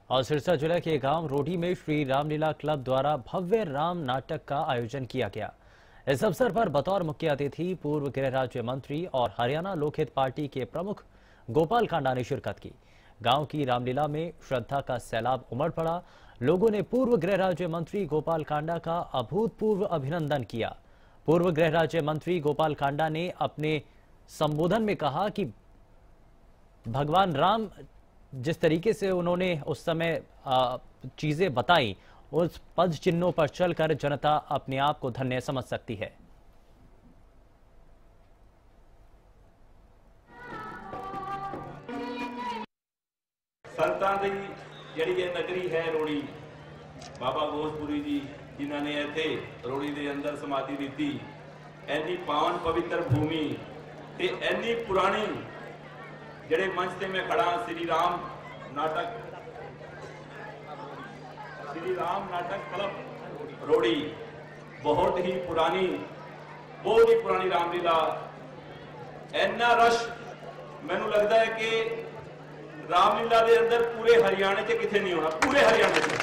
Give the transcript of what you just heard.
और सिरसा जिले के गांव रोडी में श्री रामलीला क्लब द्वारा भव्य राम नाटक का आयोजन किया गया। इस अवसर पर बतौर मुख्य अतिथि पूर्व गृह राज्य मंत्री और हरियाणा लोकहित पार्टी के प्रमुख गोपाल कांडा ने शिरकत की। गांव की रामलीला में श्रद्धा का सैलाब उमड़ पड़ा। लोगों ने पूर्व गृह राज्य मंत्री गोपाल कांडा का अभूतपूर्व अभिनंदन किया। पूर्व गृह राज्य मंत्री गोपाल कांडा ने अपने संबोधन में कहा कि भगवान राम जिस तरीके से उन्होंने उस समय चीजें बताई, उस पद चिन्हों पर चलकर जनता अपने आप को धन्य समझ सकती है। संतां दी जिहड़ी ये नगरी है रोड़ी, बाबा घोषपुरी जी जिन्होंने इत्थे रोड़ी दे अंदर समाधि दी, ऐनी पावन पवित्र भूमि ते ऐनी पुरानी जिहड़े मंच से मैं खड़ा श्री राम नाटक क्लब रोड़ी, बहुत ही पुरानी रामलीला। इन्ना रश मैनू लगता है कि रामलीला के अंदर पूरे हरियाणे च किथे नहीं होना, पूरे हरियाणे